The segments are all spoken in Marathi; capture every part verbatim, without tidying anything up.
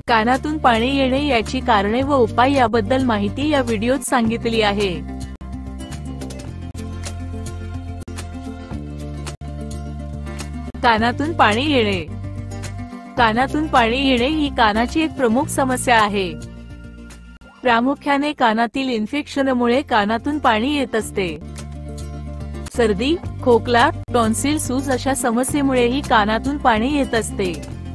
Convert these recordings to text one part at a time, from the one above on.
कानातून पाणी येणे याची कारणे व उपाय याबद्दल माहिती या व्हिडिओत सांगितली आहे। कानातून पाणी येणे। कानातून पाणी येणे ही कानाची एक प्रमुख समस्या आहे। प्रामुख्याने कानातील इन्फेक्शनमुळे कानातून पाणी येत असते। सर्दी, खोकला, टॉन्सिल सूज अशा समस्येमुळेही कानातून पाणी येत असते।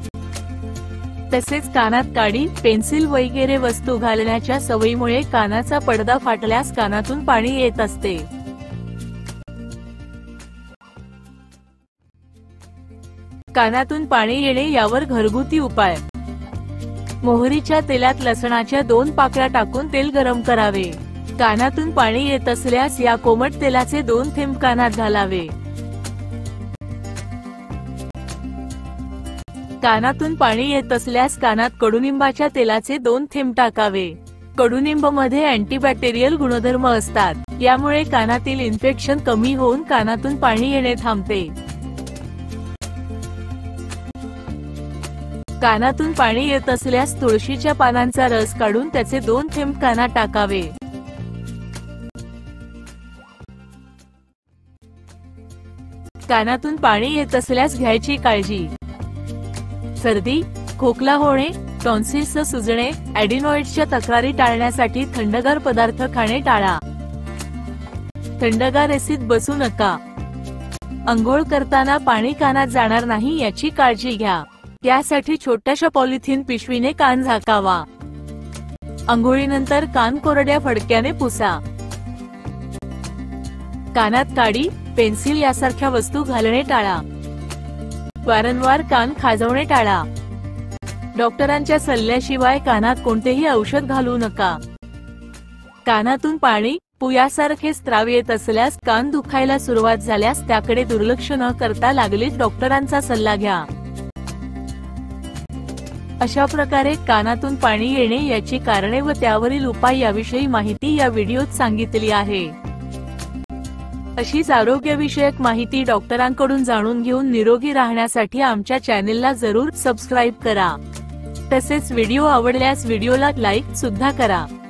तसेच कानात काडी, पेन्सिल वगैरे वस्तू घालण्याच्या सवयीमुळे कानाचा पडदा फाटल्यास कानातून पाणी येत असते। कानातून पाणी येणे यावर घरगुती उपाय। मोहरीच्या तेलात लसणाच्या दोन पाकळ्या टाकून तेल गरम करावे। कानातून पाणी येत असल्यास या कोमट तेलाचे दोन थेंब कानात घालावे। कानातून पाणी येत असल्यास कानात कडुनिंबाच्या तेलाचे दोन थेंब टाकावे। कडुनिंब मध्ये अँटीबॅक्टेरियल गुणधर्म असतात, यामुळे कानातील इन्फेक्शन कमी होऊन कानातून पाणी येणे थांबते। कानातून पाणी येत असल्यास तुळशीच्या पानांचा रस काढून त्याचे दोन थेंब कानात टाकावे। कानातून पाणी येत असल्यास घ्यायची काळजी। सर्दी, खोकला होणे, टॉन्सिल्स सुजणे, ॲडिनॉइड्सच्या तक्रारी टाळण्यासाठी थंडगार पदार्थ खाणे टाळा। थंडगार एसीत बसू नका। अंघोळ करताना पाणी कानात जाणार नाही याची काळजी घ्या। त्यासाठी छोट्याशा पॉलिथिन पिशवीने कान झाकावा। अंघोळीनंतर कान कोरड्या फडक्याने पुसा। कानात काडी, पेन्सिल यासारख्या वस्तू घालणे टाळा। वारंवार कान खाजवणे टाळा। डॉक्टरांच्या सल्ल्याशिवाय कानात कोणतेही औषध घालू नका। कानातून पाणी, पू यासारखे स्त्राव येत असल्यास कान दुखायला सुरुवात झाल्यास त्याकडे दुर्लक्ष न करता लागलीच डॉक्टरांचा सल्ला घ्या। अशा प्रकारे कानातून पाणी येणे याची कारणे व त्यावरील उपाय याविषयी माहिती या व्हिडिओत सांगितली आहे। अशीच आरोग्यविषयक माहिती डॉक्टरांकडून जाणून घेऊन निरोगी राहण्यासाठी आमच्या चॅनेलला जरूर सबस्क्राईब करा। तसेच व्हिडिओ आवडल्यास व्हिडिओला लाईक सुद्धा करा।